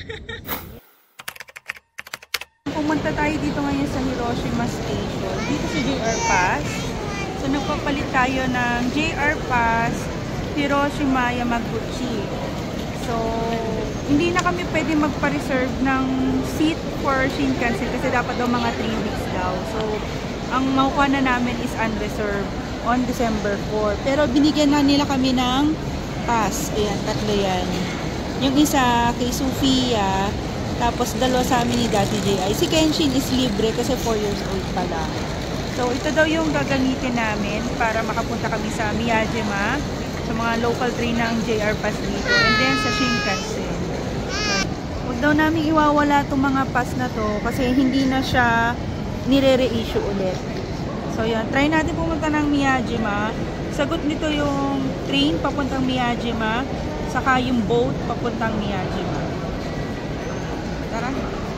Pumunta tayo dito ngayon sa Hiroshima Station. Dito sa JR Pass. So, nagpapalit tayo ng JR Pass Hiroshima Yamaguchi. So, hindi na kami pwede magpa-reserve ng seat for Shinkansen kasi dapat daw mga 3 weeks daw. So, ang makukuha na namin is unreserved on December 4. Pero binigyan na nila kami ng pass. Ayan, tatlo yan. Yung isa kay Sofia, tapos dalawa sa amin ni Daddy J.I. Si Kenshin is libre kasi 4 years old pa lang. So, ito daw yung gagamitin namin para makapunta kami sa Miyajima, sa mga local train ng JR Pass dito, and then sa Shinkansen. Huwag daw namin iwawala itong mga pass na to kasi hindi na siya nire-reissue ulit. So, yan. Try natin pumunta ng Miyajima. Sagot nito yung train papuntang Miyajima, saka yung boat papuntang Miyajima. Tara.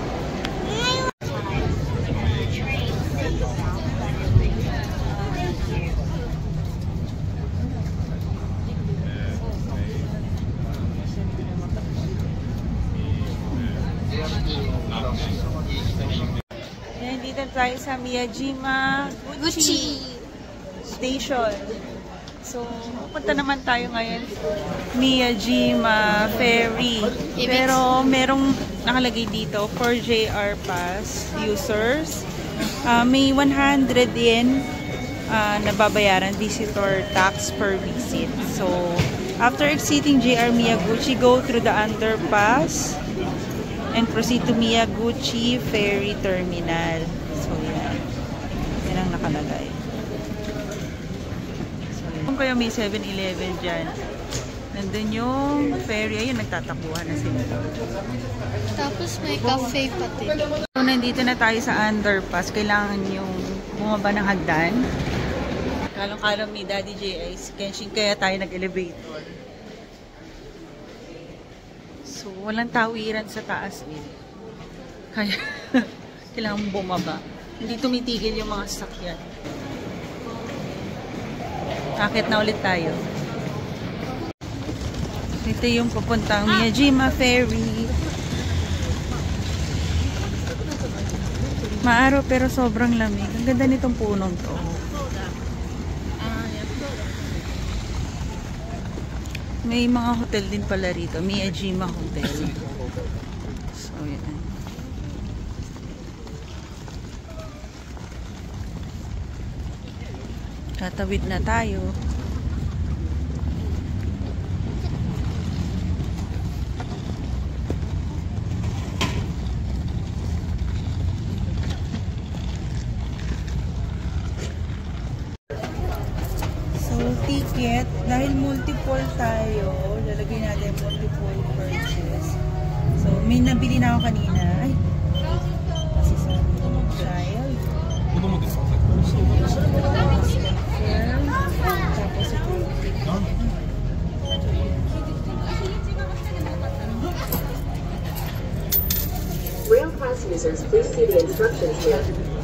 Yan, dito tayo sa Miyajima Gucci Station. So, pupunta naman tayo ngayon Miyajima Ferry. Pero merong nakalagay dito for JR Pass users. May 100 yen na babayaran visitor tax per visit. So, after exiting JR Miyaguchi, go through the underpass and proceed to Miyaguchi Ferry Terminal. So, yan. Yan ang nakalagay. So, kung kayo may 7-Eleven dyan, nandun yung ferry. Ayun, nagtatakbuhan na sila. Tapos may cafe pati. So, nandito na tayo sa underpass. Kailangan yung bumaba ng hagdan. Kalong-kalong ni Daddy J.I. Kenshin, kaya tayo nag-elevator. So, walang tawiran sa taas eh. Kaya, kailangan bumaba. Hindi tumitigil yung mga sasakyan. Akit na ulit tayo. Ito yung papuntang Miyajima Ferry. Maaraw pero sobrang lamig. Ang ganda nitong punong to. May mga hotel din pala rito. Miyajima Hotel. So, yan. Tatawid na tayo. Ticket, dahil multiple tayo, lalagay natin multiple purchase. So, may nabili na ako kanina. Ay, kasi sa child. Tapos ito. Rail pass users, please see the instructions here.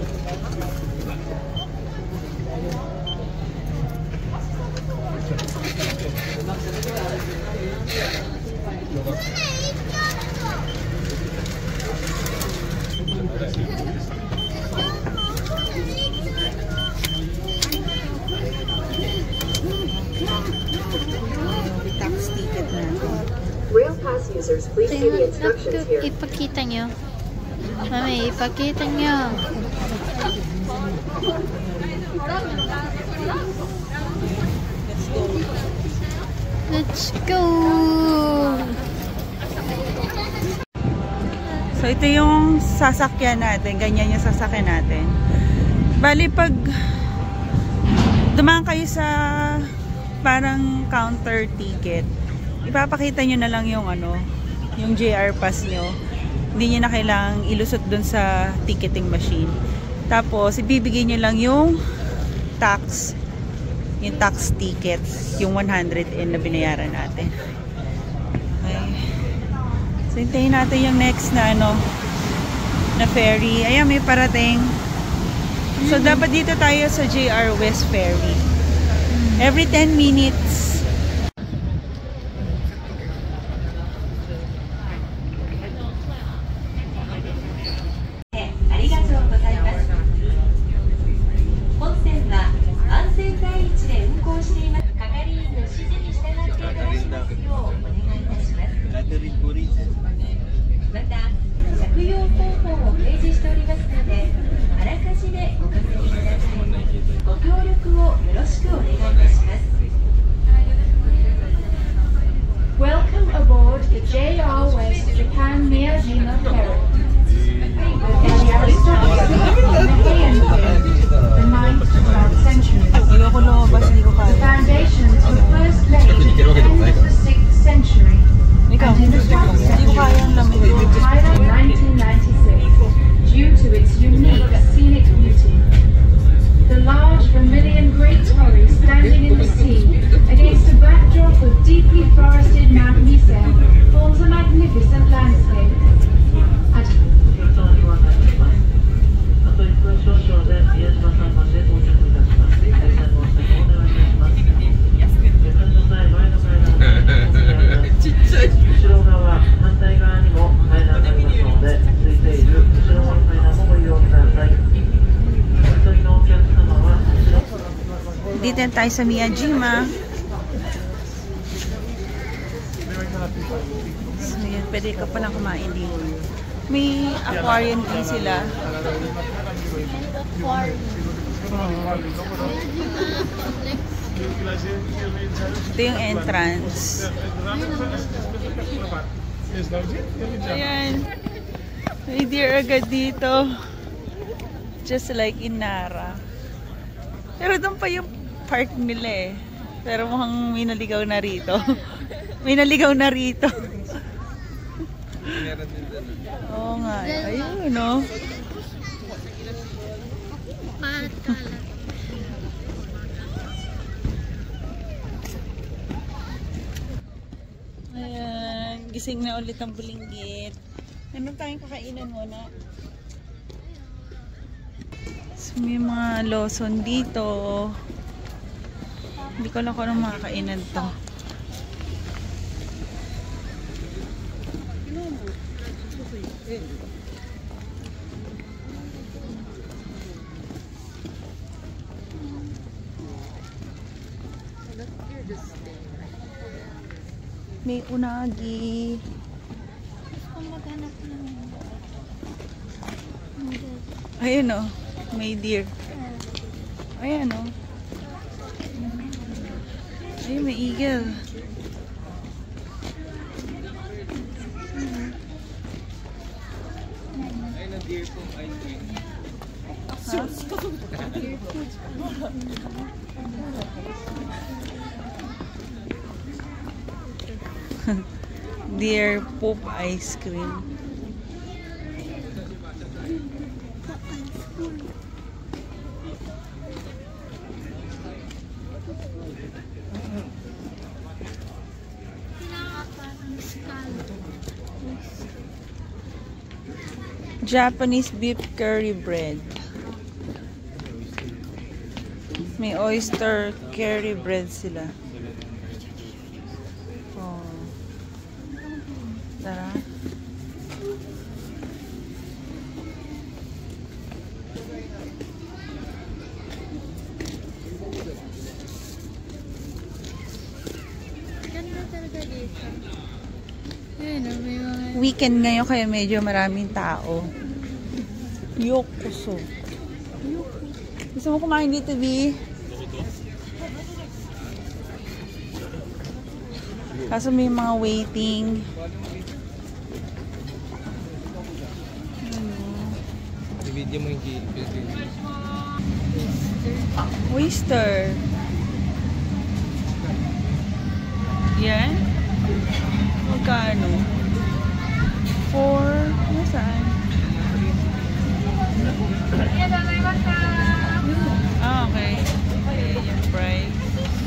Tax ticket na. Rail pass users, please see the instructions here. Ipakita nyo. Mami, ipakita nyo. Let's go! So, ito yung sasakyan natin. Ganyan yung sasakyan natin. Bali, pag dumaan kayo sa parang counter ticket, ipapakita nyo na lang yung yung JR Pass nyo. Hindi nyo na kailangang ilusot dun sa ticketing machine. Tapos, ibibigay nyo lang yung tax ticket, yung 100 na binayaran natin. Okay. So, hintayin natin yung next na na ferry. Ayan, may parating. So, dapat dito tayo sa JR West Ferry. Every 10 minutes. Dito na tayo sa Miyajima. So yan, pwede ka palang kumain dito. May aquarium din sila. Ito yung entrance. Ayan. May deer agad dito. Just like in Nara. Pero doon pa yung park nila eh. Pero mukhang may naligaw na rito. May naligaw na rito. Oo nga. Ayun, no? Ayan. Gising na ulit ang bulinggit. Ano tayong kakainan muna? So, may mga Lawson dito. Hindi ko lang kung anong mga kainan to. May unagi. Ayan o. May deer. Ayan o. Ay, may eagle. Ay, na deer pong ice cream. Deer poop ice cream. Japanese beef curry bread. May oyster curry bread sila. Oh. Tara. Ganda talaga dito. Ayun, may mga... Weekend ngayon kaya medyo maraming tao. Yokoso. Gusto mo kumain dito, B? Kaso may mga waiting. I-video mo yung Oyster. Yan. Magkano? 4. Nasaan? Ah, okay. Okay, yung price.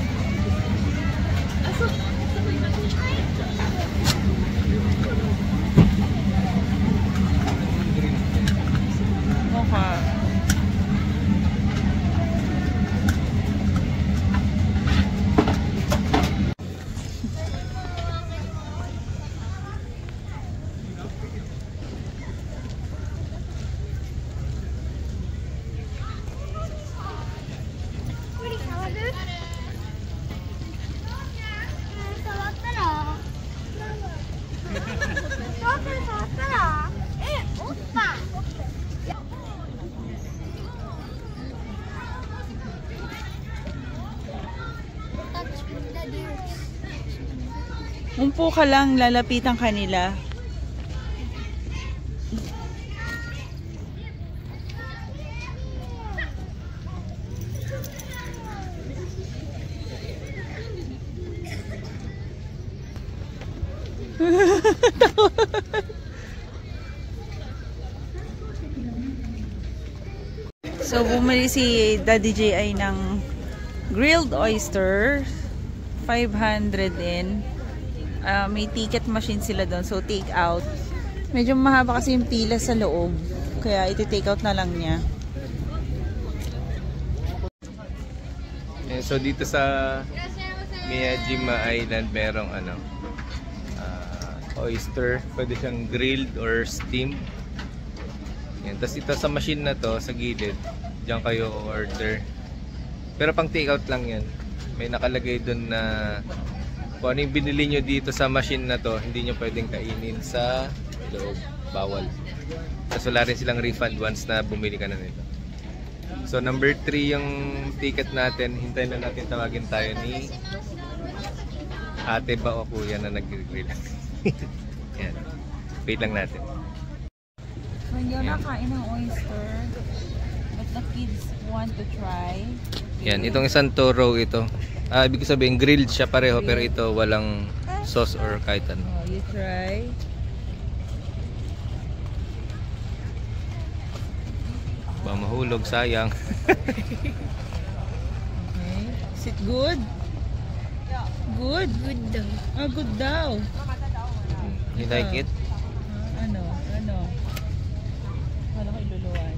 Mukha. Umpo ka lang, lalapitan kanila. So, bumili si Daddy J.I. ng grilled oyster. 500 din. May ticket machine sila doon. So, take out. Medyo mahaba kasi yung pila sa loob. Kaya, iti-take out na lang niya. So, dito sa Miyajima Island, merong oyster. Pwede siyang grilled or steamed. Yan. Tapos ito sa machine na to, sa gilid, diyan kayo order. Pero pang take out lang yan. May nakalagay doon na kung ano yung binili nyo dito sa machine na to, hindi nyo pwedeng kainin sa loob. Bawal. Tapos wala rin silang refund once na bumili ka na nito. So number 3 yung ticket natin. Hintayin lang natin, tawagin tayo ni ate ba o kuya na nag-grill. Yan. Wait lang natin. So hindi ako nakain ng oyster. But the kids want to try. Yan, itong isang toro ito. Ibig sabihin grilled siya pareho pero ito walang sauce or kahit ano. Oh, you try. Ba mahulog, sayang. Okay. Is it good? Good? Good daw. Ah, good daw. You like it? Ano? Wala ko iluluwan.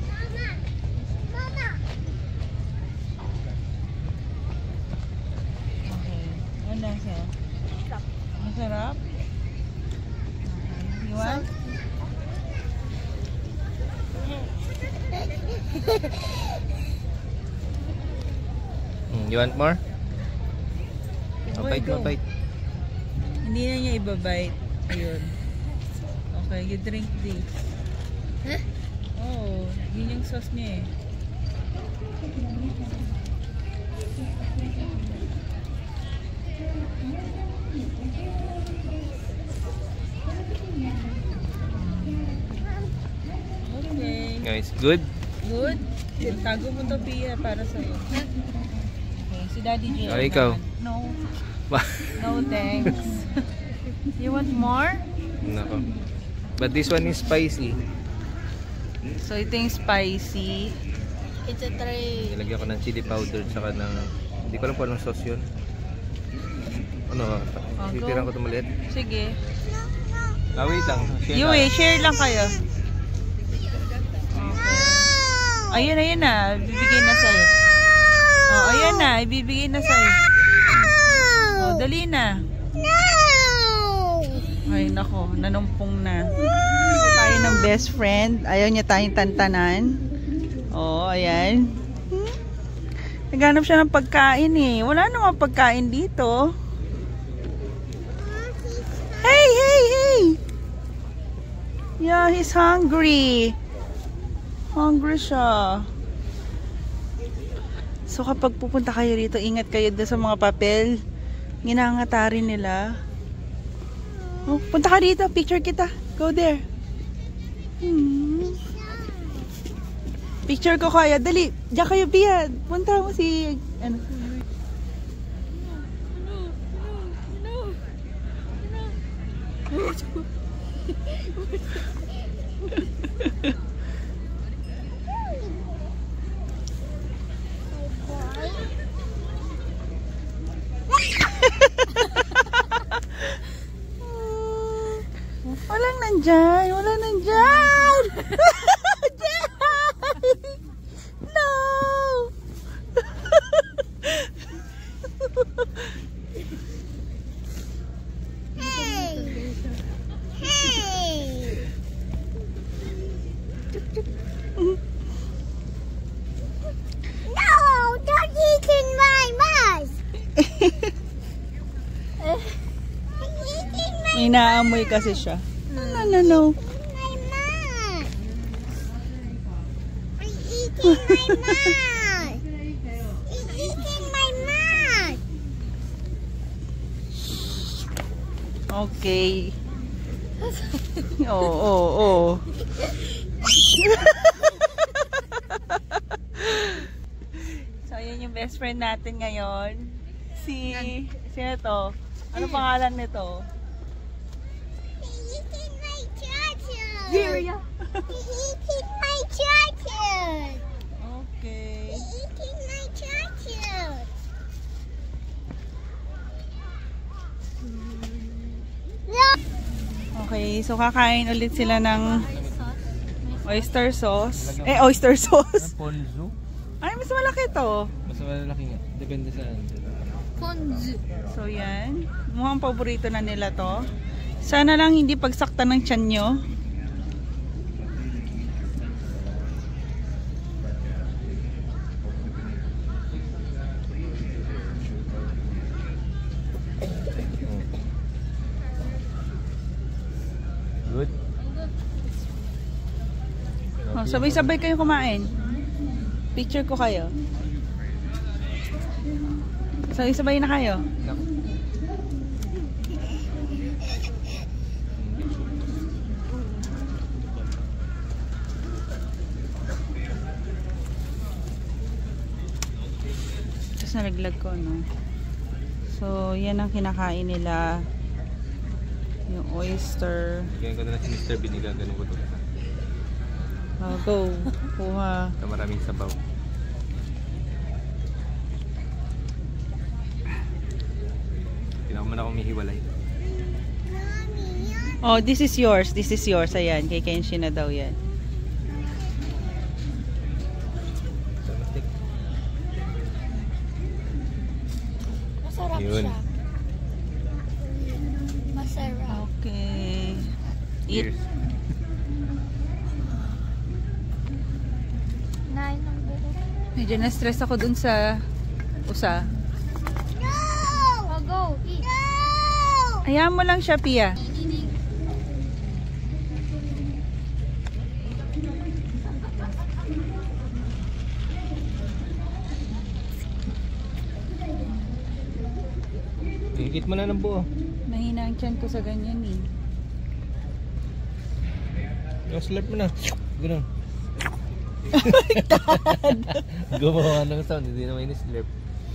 Okay. Ano siya? Masarap? Okay. You want? You want more? Okay, Mabait, go. mabait. Hindi na niya ibabite. Ayun. Okay, you drink this. Huh? Oh, yun yung sauce niya eh. Okay. Guys, good? Good? Tago mo to, Pia, para sa'yo. Okay, si Daddy J. Oh, ikaw? No. No, thanks. You want more? Nako. But this one is spicy. So, ito yung spicy. It's a tray. Nilagyan ko ng chili powder tsaka ng hindi ko alam kung anong sauce yun. Ano? Titiran ko ito maliit. Sige. Wait lang. Yui, share lang kayo. Okay. Ayun na. Bibigay na sa'yo. Oh, ayan na. Ibibigay na sa'yo. Oh, dali na. Ay, nako. Nanumpong na. Tayo ng best friend. Ayaw niya tayong tantanan. Oh, ayan. Naghanap siya ng pagkain eh. Wala namang pagkain dito. Hey, hey, hey! Yeah, he's hungry. Hungry siya. So kapag pupunta kayo rito, ingat kayo doon sa mga papel. Ginangatarin nila. Oh, punta ka dito, picture kita. Go there. Picture ko kaya. Dali, diyan kayo, Pia. Punta mo si... Ano? Walang nandyan. Walang nandyan. No. No, don't eat in my mouth. May naamoy kasi siya. No. My mouth. I'm eating my mouth. It's eating my mouth. Okay. Oo. So, yun yung best friend natin ngayon. Sino to? Ano pangalan nito? He's eating my chocolate. Syria. He's eating my chocolate. Okay. He's eating my chocolate. Okay, so kakain ulit sila ng oyster sauce. Oyster sauce. Ponzu? Ay, mas malaki to. Mas malaki nga. Depende sa Ponzu. So, yan. Mukhang paborito na nila to. Sana lang hindi pagsaktan ng tiyan nyo. Good? Oh, sabay-sabay kayo kumain. Picture ko kayo. Sabay-sabay na kayo. Tapos nalaglag ko, no? So, yan ang kinakain nila. Yung oyster. Kaya ko na si Mr. Bean, ganun ko ito. Oh, go. Kuha. Sa maraming sabaw. Tinaka mo na akong mihiwalay. Oh, this is yours. This is yours. Ayan, kay Kenshin na daw yan. Masarap Yun. siya. Masarap. Okay. Eat. Cheers. Nain ng buhok. Medyo na-stress ako dun sa usa. No! Oh, go. Eat. No! Hayaan mo lang siya, Pia. Higit mo na ng buo. Mahina ang tiyan ko sa ganyan eh. Yung slurp mo na. Ganun. Gumawa ng sound, hindi naman ini-slurp.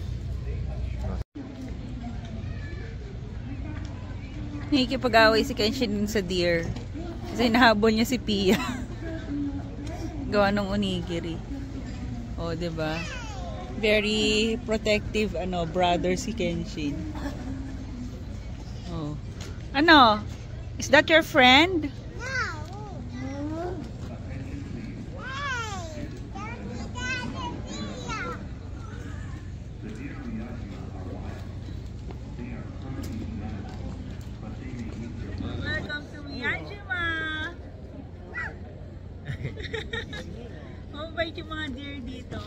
Nakikipag-away si Kenshin dun sa deer. Kasi nahabol niya si Pia. Gawa ng onigiri. Oh, 'di ba? Very protective brother si Kenshin. Oh. Ano? Is that your friend? Welcome to Miyajima! Mabait yung mga deer dito.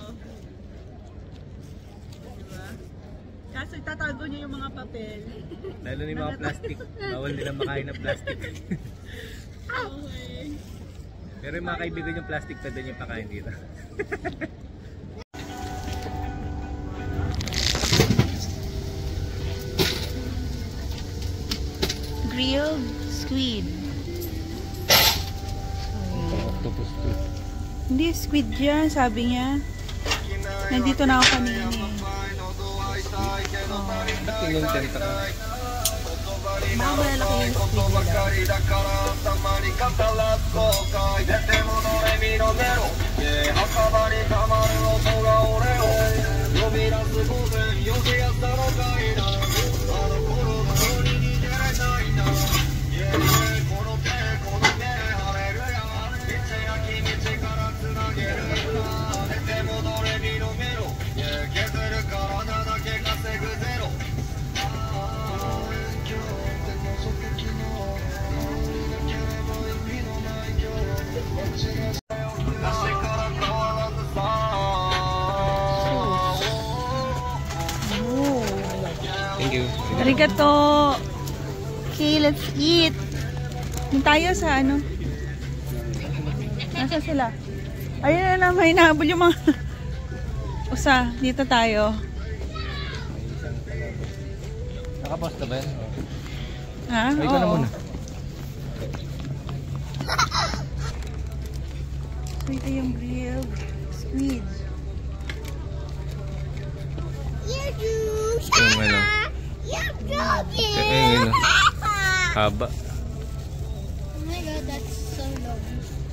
Diba? Kaso itatago niya yung mga papel. Lalo na yung mga plastic. Bawal nilang makain ng plastic. Okay. Pero yung mga kaibigan yung plastic, pwede yung pakain dito. Grilled squid. Octopus too. Hindi, squid yan, sabi niya. Nandito na ako kanina eh. Tingnan dito ka. Mga malalaki yung squid nila. Thank you. Arigato! Okay, let's eat! Doon tayo sa ano? Nasaan sila? Ayun na lang, may nahabol yung mga usa. Dito tayo. Nakapost na ba yan? Ha? Ay, ikaw na Oo. muna. So, ito yung grilled squid. Yung ano. Yung ano. Haba. Oh my god, that's so long.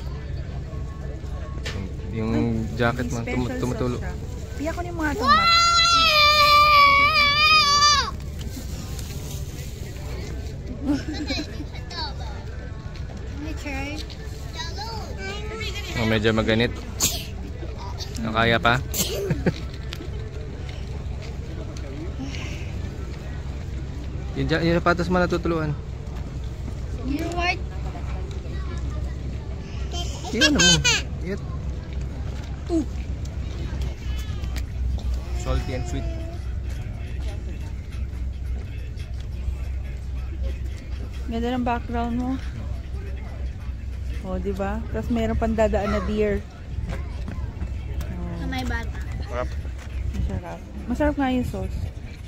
Yung jacket mo, Special tumutulo. sauce siya. Piyak ko na yung mga tomat. Let me try. Oh, medyo maganit. Nakaya pa? yung sapatos mo natutuluan. You know what? Yun mo. Yun. Salty and sweet. Ganda ng background mo. O, diba? Tapos meron pang dadaan na deer. Na may bata. Sarap. Masarap. Masarap nga yung sauce.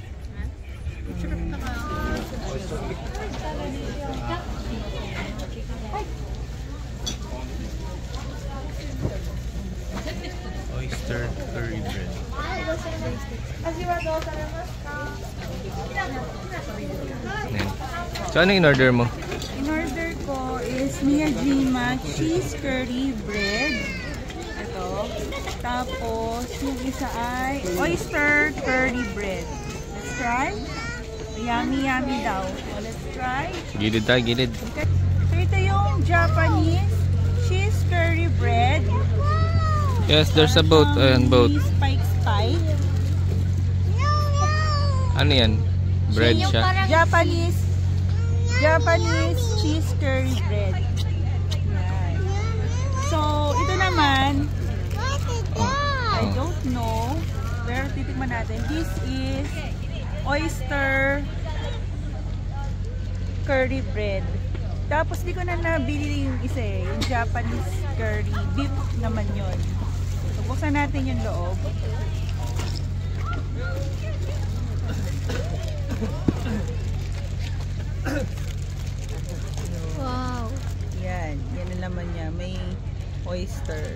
Oyster curry bread. Ayan. So, ano in order mo? In order ko is Miyajima cheese curry bread. Ito. Tapos, yung isa ay oyster curry bread. Let's try. Yummy, yummy daw. So, let's try. Gilid tayo, gilid. Okay. So, ito yung Japanese cheese curry bread. Yes, there's a boat. Ayan, boat. Spike spike. Ano yan? Bread Yung siya. parang Japanese cheese curry bread. Yan. So, ito naman, I don't know, pero titikman natin. This is oyster curry bread. Tapos di ko na nabili yung isa eh, yung Japanese curry. Beef naman yun. So, buksan natin yung loob. wow. Yan, yan ang laman niya. May oyster.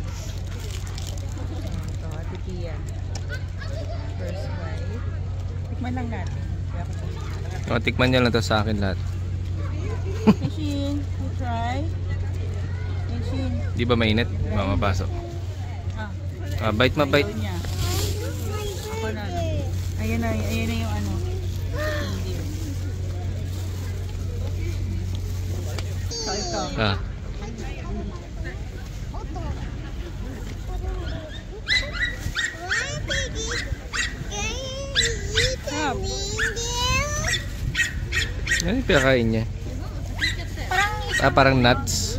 Ito, Ate Pia. First bite. Tikman lang natin. O, tikman niya lang to sa akin lahat. Ishin, you try. Ishin. Di ba mainit? Mamapasok. Ah, Bite mabite. ayaw niya. Ako na. Ayan na yung ano. Hindi. So, ito. Ah. Sarap. Ano yung pinakain niya? Parang nuts.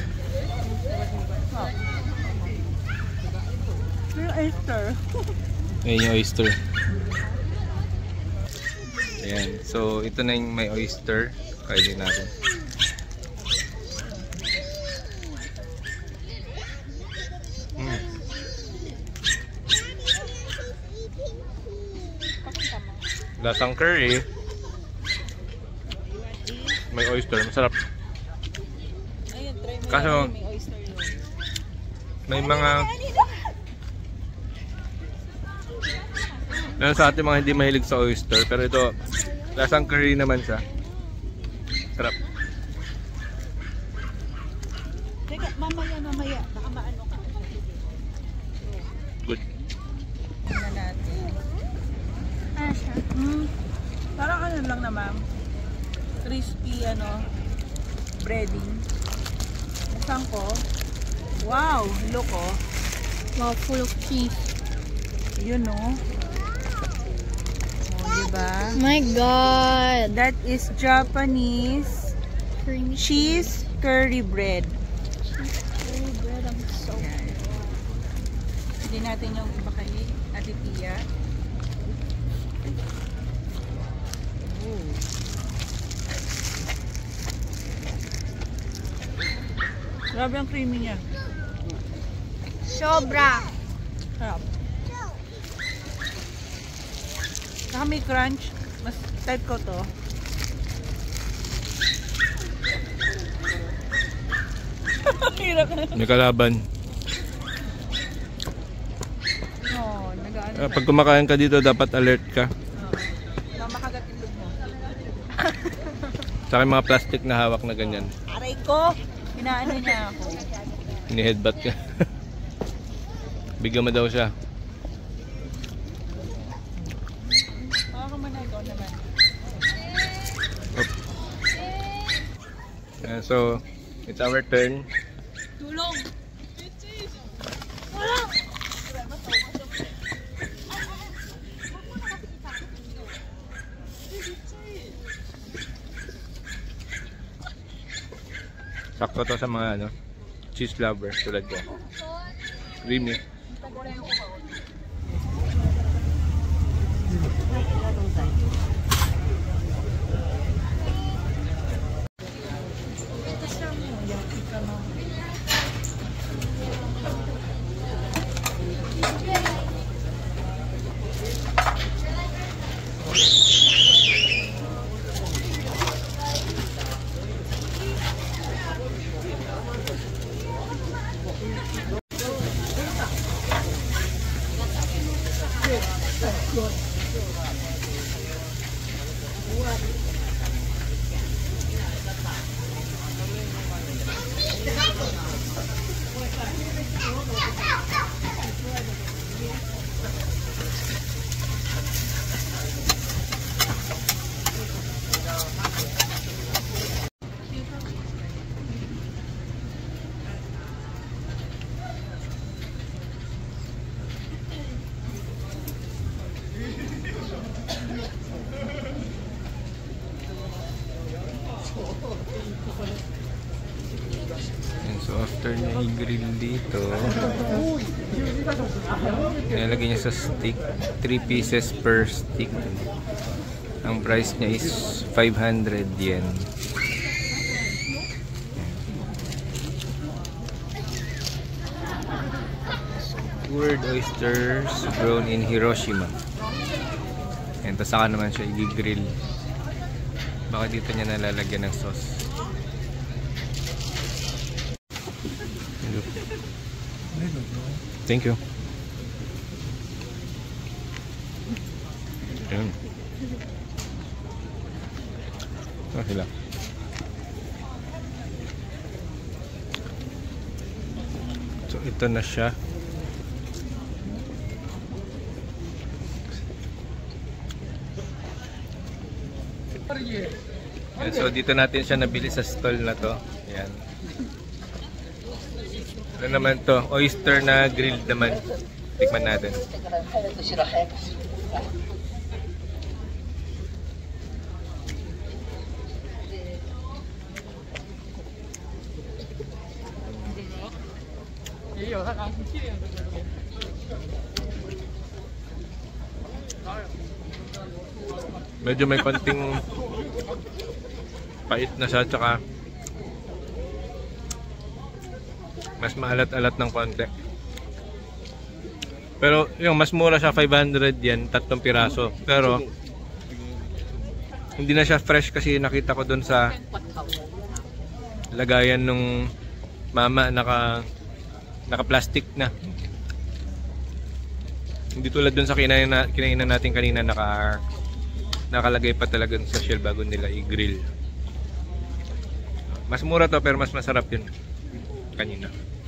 Yung oyster. Ayan yung oyster. Ayan. So, ito na yung may oyster. Kainin natin. Lasang curry. May oyster. Masarap. Ayun, try mo Kaso, yan. May oyster yun. may mga... Meron sa atin mga hindi mahilig sa oyster. Pero ito, lasang curry naman siya. Sarap. Teka, mamaya. Baka maano ka. Good. Tingnan natin. Parang ano lang na ma'am. Crispy breading. Buksan ko. Wow, look oh. Wow, full of cheese. Yun oh. Oh, diba? My God. That is Japanese Creamy cheese curry bread. curry bread. I'm so Hindi natin yung iba kay Ate Pia. Ooh. Grabe ang creamy niya. sobra. Sarap. Saka may crunch. Mas type ko to. Hirap na. May kalaban. No, nag-ano Pag kumakain ka dito, dapat alert ka. Baka makagat yung loob mo. Saka yung mga plastic na hawak na ganyan. Aray ko! Inaano niya ako. Ni-headbutt ka. Bigyan mo daw siya. Baka man ikaw naman. So, it's our turn. Tulong! Sakto to sa mga cheese lovers tulad ko. Creamy. And so after niya i-grill dito, nilalagay niya sa stick. 3 pieces per stick. Ang price niya is 500 yen. Cured oysters grown in Hiroshima. And tapos saka naman siya i-grill. Baka dito niya nalalagyan ng sauce. Thank you. Ayan. Okay lang. So ito na siya. Ayan, so dito natin siya nabili sa stall na to. Ayan. Ano naman to? Oyster na grilled naman. Tikman natin. Medyo may konting pait na siya, tsaka mas maalat-alat ng konti. Pero yung mas mura siya, 500 yan, 3 piraso. Pero hindi na siya fresh kasi nakita ko dun sa lagayan nung mama, naka-plastic na. Hindi tulad dun sa kinainan natin kanina, nakalagay pa talaga sa shell bago nila i-grill. Mas mura to pero mas masarap yun kanina.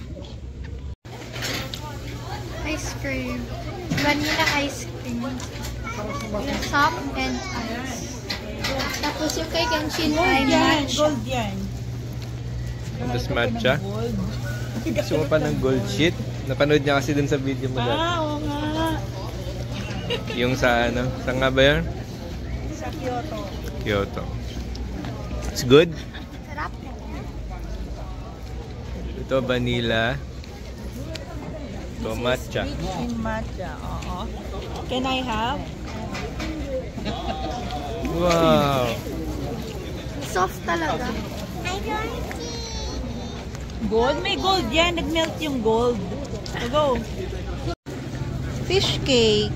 Ice cream. Vanilla ice cream. Yung soft and ice. Tapos yung kay Genshin ay matcha. Gold yan. Tapos matcha. Gusto mo pa ng gold sheet? Napanood niya kasi dun sa video mo dati. Oo nga. Yung sa ano? Saan nga ba yan? Sa Kyoto. Kyoto. It's good? Sarap. Ito vanilla. Ito matcha. Rich in matcha. Oo. Can I have? Wow! Soft talaga. Gold? May gold yan. Nag-melt yung gold. So go. Fish cake.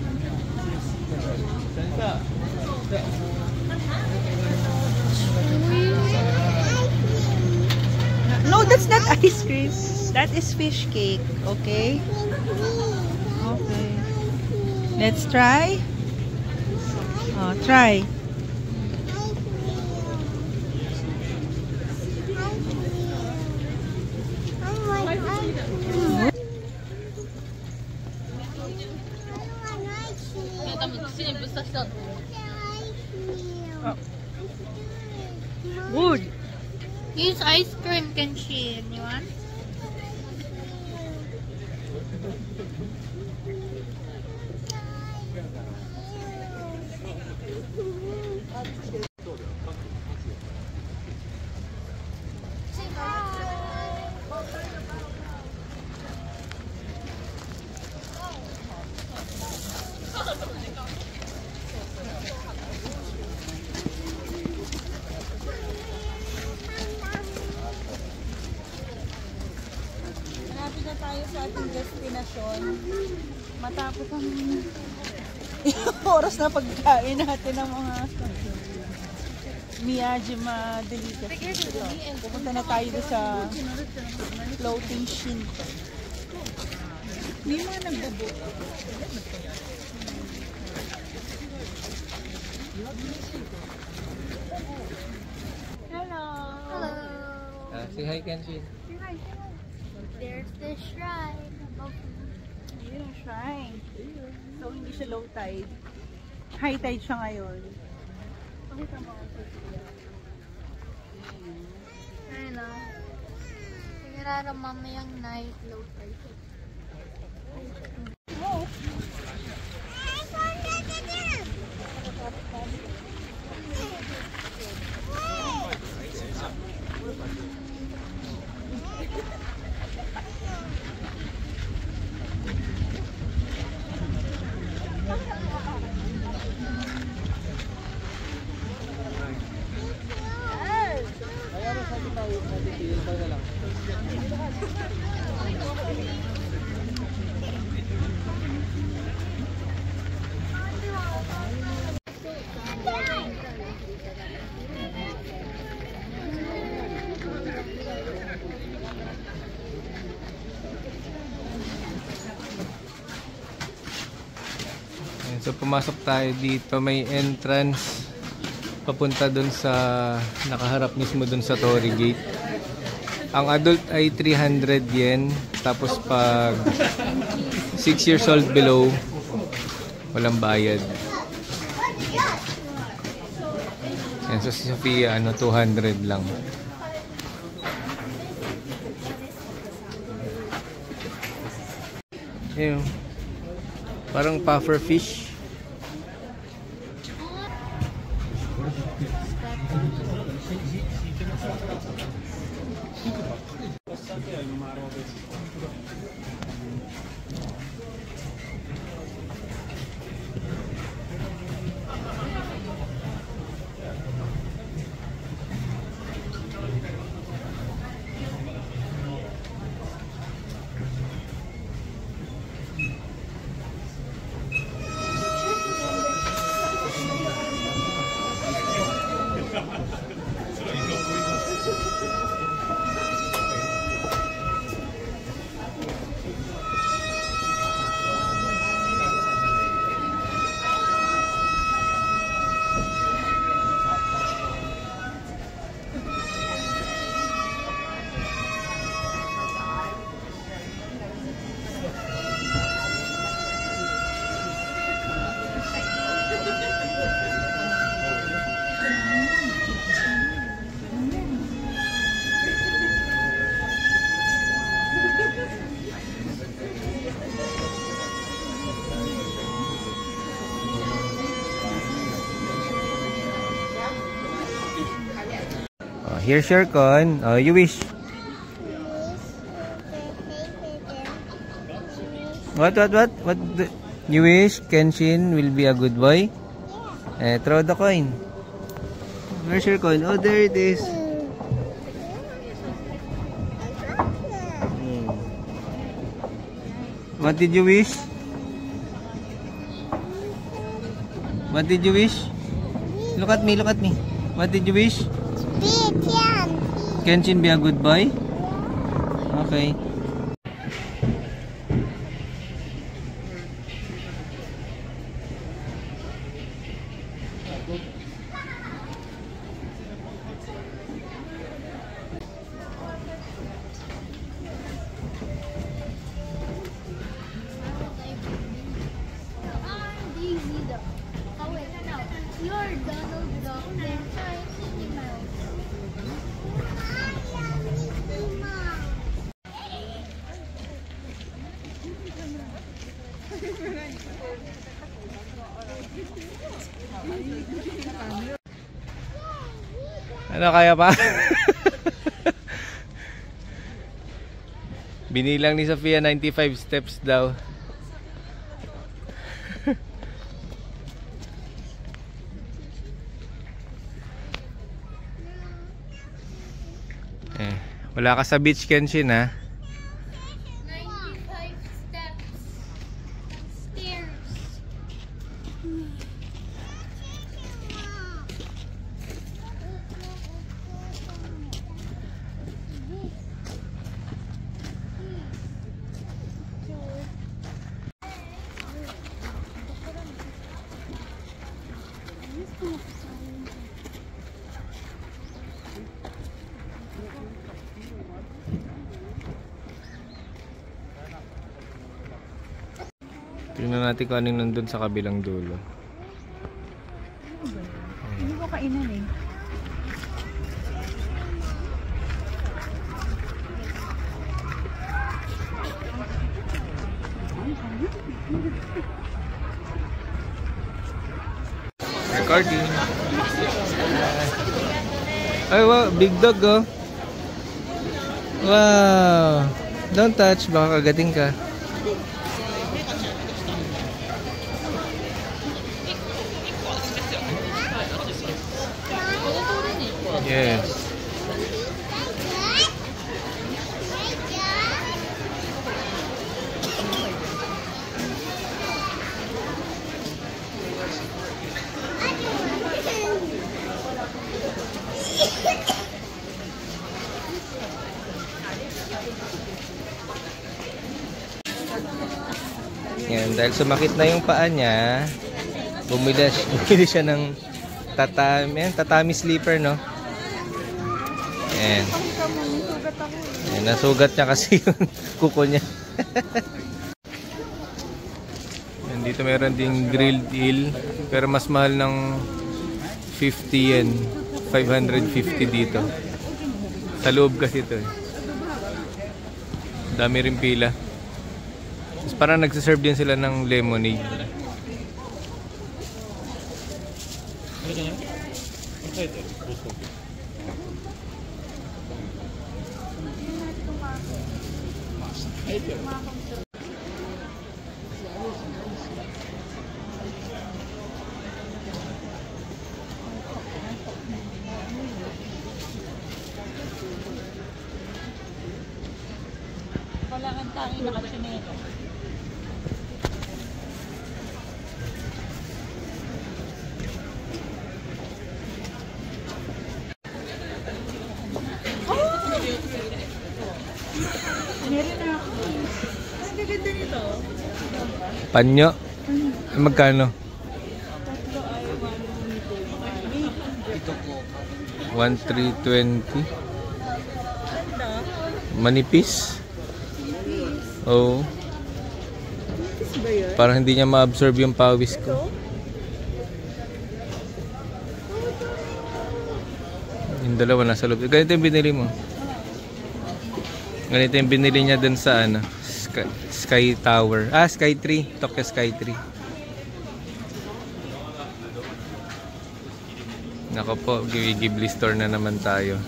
No, that's not ice cream. That is fish cake. Okay? Okay. Let's try. Oh, try. Good. Use ice cream, Genshin. You want? Malapit na tayo sa ating destinasyon. Matapos ang oras na pagkain natin ng mga Miyajima delicacies. Pupunta na tayo sa floating shinto. May mga nagbubuo. Hello! Hello. Say hi, Kenshin. There's the shrine. Ayun ang shrine. So, hindi siya low tide. High tide siya ngayon. Pakita mo ako. Ano? Sigurado mamayang night low tide. Oh. So pumasok tayo dito, may entrance papunta dun sa nakaharap mismo dun sa Torii Gate. Ang adult ay 300 yen, tapos pag 6 years old below walang bayad. Yan, so si Sophia 200 lang. Ayun, parang puffer fish. Here's your con. Oh, you wish. What you wish Kenshin will be a good boy? Throw the coin. Where's your coin? Oh, there it is. What did you wish? What did you wish? Look at me, look at me. What did you wish? Kenshin be a good boy? Okay. You're Donald Duck and I'm Minnie Mouse. Ano, kaya pa? Binilang ni Sophia 95 steps daw. Wala ka sa beach, Kenshin, ha? 95 steps. Stairs. Tingnan natin kung anong nandun sa kabilang dulo. Hindi ko kainan eh. Recording. Ay, wow, big dog, oh. Wow. Don't touch, baka kagating ka. Yes. Yan, dahil sumakit na yung paa niya, bumili siya ng tatami sleeper, no? Yan. Yan, nasugat niya kasi yung kuko niya. Yan, dito meron ding grilled eel, pero mas mahal ng 50 yen. 550 dito. Sa loob kasi ito eh. Dami rin pila. Tapos parang nagsaserve din sila ng lemonade. Wala kang tangi nakachinero. Meron na ako. Ang gaganda nito. Panyo? Magkano? Tatlo ay 1,320. Ganda. Manipis? Oo. Manipis ba yun? Parang hindi niya ma-absorb yung pawis ko. Yung dalawa nasa loob. Ganito yung binili mo. Ganito yung binili niya dun sa ano, Sky Tower. Ah, Sky 3. Tokyo Sky 3. Nako po, Ghibli store na naman tayo.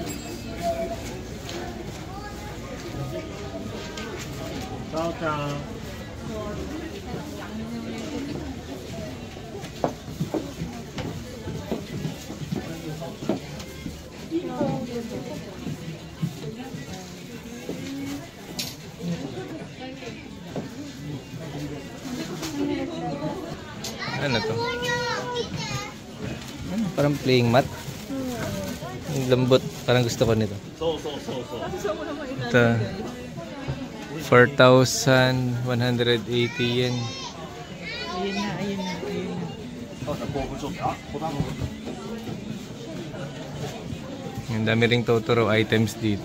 Ano to? Ano, parang playing mat. Ang lambot. Parang gusto ko nito. Ito. 4,180 yen. Ayun na, ayun na, ayun na. Ang dami ring Totoro items dito.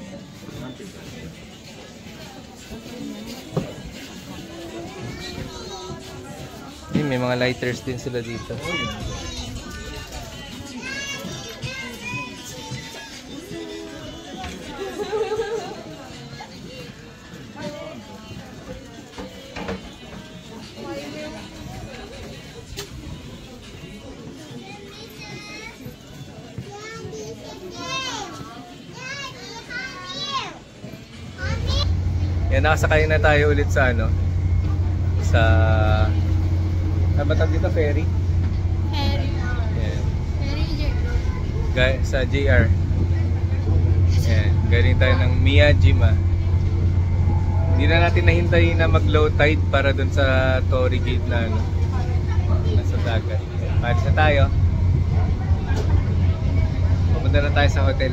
May mga lighters din sila dito. Yan, nakasakay na tayo ulit sa ano, sa nabatag dito, ferry? Ferry. Yan. Ferry Sa JR. Yan. Galing tayo ng Miyajima. Hindi na natin nahintay na mag-low tide para dun sa Torii Gate na ano, nasa dagat. Palis na tayo. Pupunta na tayo sa hotel.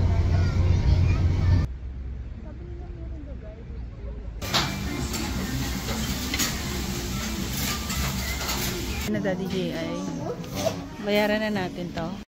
Na Daddy J.I. Bayaran na natin to.